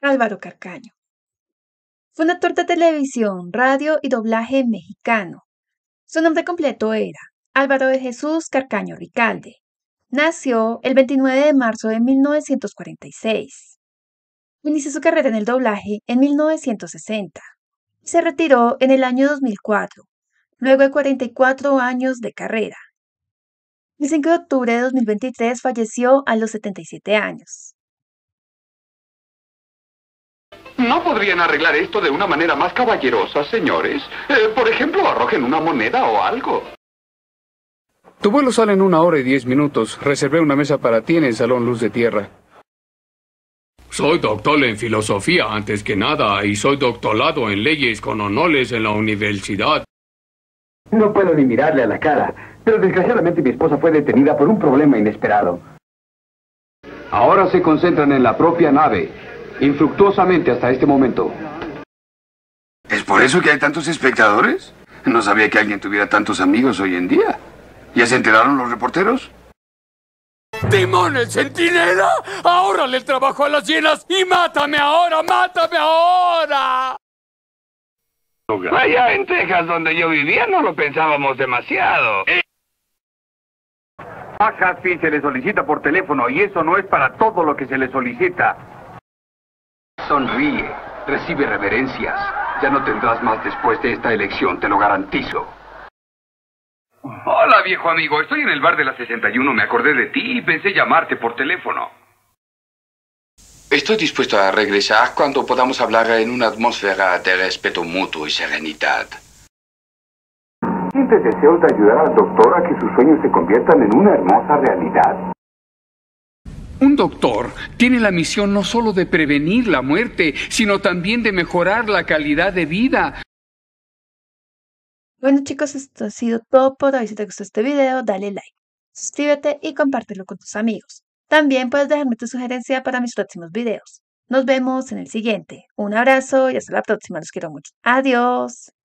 Álvaro Carcaño. Fue un actor de televisión, radio y doblaje mexicano. Su nombre completo era Álvaro de Jesús Carcaño Ricalde. Nació el 29 de marzo de 1946. Inició su carrera en el doblaje en 1960 y se retiró en el año 2004, luego de 44 años de carrera. El 5 de octubre de 2023 falleció a los 77 años. ¿No podrían arreglar esto de una manera más caballerosa, señores? Por ejemplo, arrojen una moneda o algo. Tu vuelo sale en 1 hora y 10 minutos. Reservé una mesa para ti en el Salón Luz de Tierra. Soy doctor en filosofía antes que nada y soy doctorado en leyes con honores en la universidad. No puedo ni mirarle a la cara, pero desgraciadamente mi esposa fue detenida por un problema inesperado. Ahora se concentran en la propia nave, infructuosamente hasta este momento. ¿Es por eso que hay tantos espectadores? No sabía que alguien tuviera tantos amigos hoy en día. ¿Ya se enteraron los reporteros? ¡Timón, el centinela! ¡Ahórrale el trabajo a las hienas y mátame ahora, mátame ahora! Allá en Texas, donde yo vivía, no lo pensábamos demasiado. A Hatfield se le solicita por teléfono y eso no es para todo lo que se le solicita. Sonríe, recibe reverencias. Ya no tendrás más después de esta elección, te lo garantizo. Hola, viejo amigo. Estoy en el bar de la 61. Me acordé de ti y pensé llamarte por teléfono. Estoy dispuesto a regresar cuando podamos hablar en una atmósfera de respeto mutuo y serenidad. ¿Sientes deseos de ayudar al doctor a que sus sueños se conviertan en una hermosa realidad? Un doctor tiene la misión no solo de prevenir la muerte, sino también de mejorar la calidad de vida. Bueno chicos, esto ha sido todo por hoy. Si te gustó este video, dale like, suscríbete y compártelo con tus amigos. También puedes dejarme tu sugerencia para mis próximos videos. Nos vemos en el siguiente. Un abrazo y hasta la próxima. Los quiero mucho. Adiós.